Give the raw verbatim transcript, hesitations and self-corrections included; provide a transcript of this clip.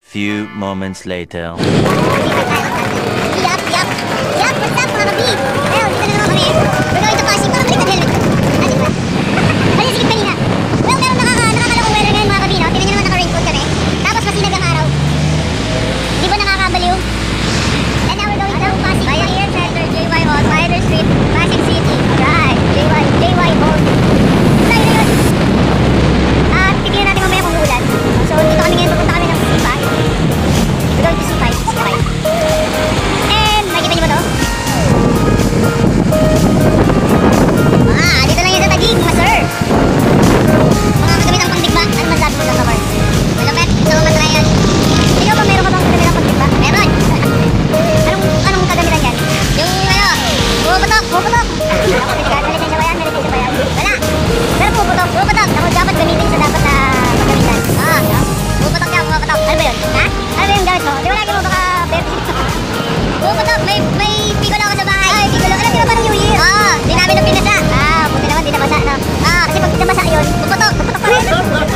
Few moments later. Yup, yup, yup, what's up mga kabi? Ayun, dito na naman kami. We're going to Pasig. Parang balik ang helmet ko. Ah, di ba? Balik sige kanina. Well, meron nakaka, nakakalakong weather ngayon mga kabi, no? Tingnan nyo naman naka-raincoat kami. Tapos masinag ang araw. Di ba nakakabaliw? And now we're going to Pasig. Bayanihan Center, J Y Hall, Spider Street, Pasig City. Alright, J Y, J Y Hall. Wala yun na yun. At tignan natin mamaya kung uulan. So, dito kami ngayon, pupunta kami ng Sipa. We're going to Sipa, Sipa. And, nakikita nyo ba to? Ah, dito lang yun sa Taguig, mga sir. Mga kagamit ang pangdigma. Ano masabi mo sa car? Malapit, so matlayan. Ikaw ba meron ka bang kagamit ang pangdigma? Meron. Anong, anong kagamitan yan? Yung ano, puputok, puputok. Ako, may lisensya ba yan? May lisensya ba yan? Wala. Pero puputok, puputok. Ako dapat gamitin sa dapat na pagkamitan. Ah, puputok yan, puputok. Ano ba yun? Ha? Ano ba yung gamit mo? Di wala kayo mo baka puputok, may, may pigulo ako sa bahay. Ay, pigulo. Alam nyo ba parang New Year? Oo, di namin nung pinasa. Ah, buti naman, di nabasa, no? Ah, kasi pag nabasa yun, puputok, puputok pa rin.